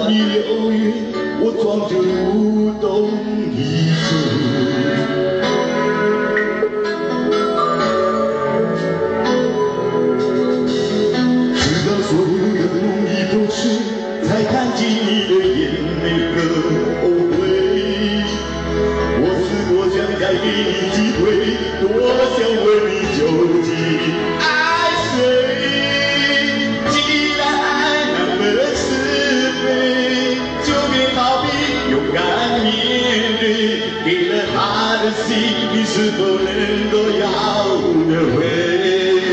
关于6月，我装着无动于衷。直到所有的梦已破碎，才看见你的眼泪和后悔。我是多想再给你机会，多想为你究竟爱谁。既然爱那么是非，就别逃避，勇敢面对。给了他的心，你是否能够要得回？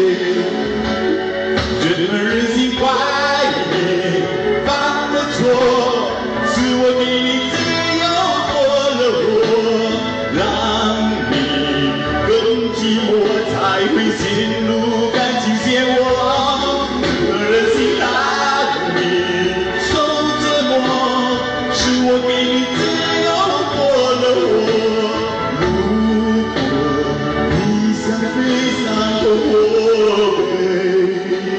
这么任性坏你犯了错，是我给你自由过了火，让你更寂寞才会陷入感情漩涡。这么任性让你受折磨，是我给你自由过了火。如果你想飞上我背。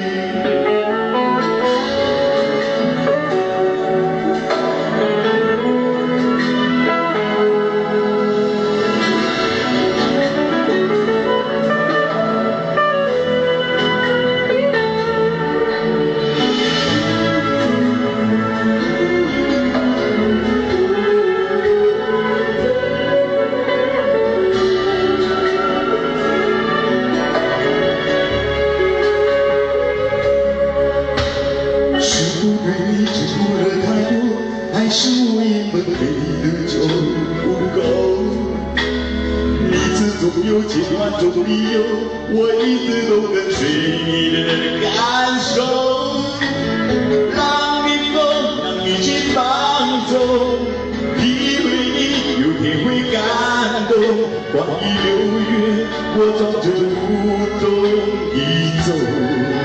还是我一本给的就不够，你始终有千万种理由，我一直都跟随你的感受，让你疯，让你去放纵，以为你有天会感动。关于6月，我装着无动于衷。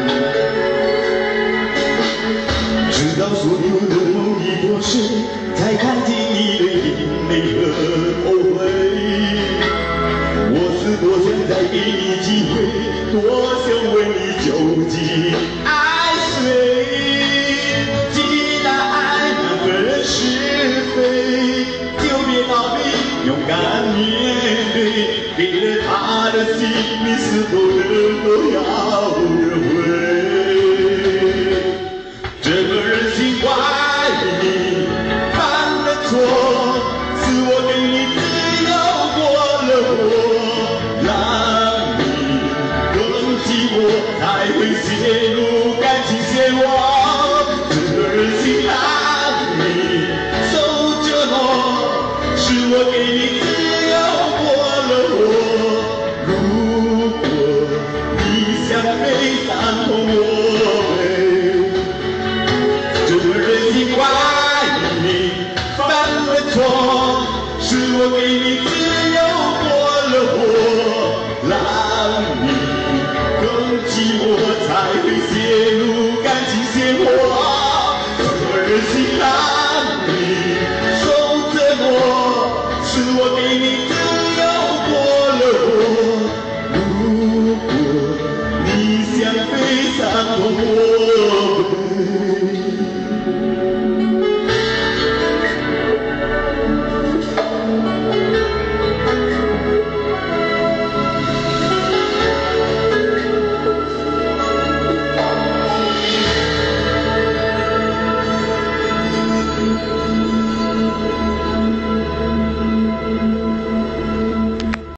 直到所有的梦已破碎，才看见你的眼泪和后悔。我是多想再给你机会，多想为你究竟爱谁。既然爱那么是非，就别逃避，勇敢面对。给了他的心，你是否能够要得回？这个人心怪你犯了错，是我给你自由过了火，让你更寂寞才会陷入感情漩涡。这个人心让你受折磨，是我给你自由过了火。如果你想飞上我。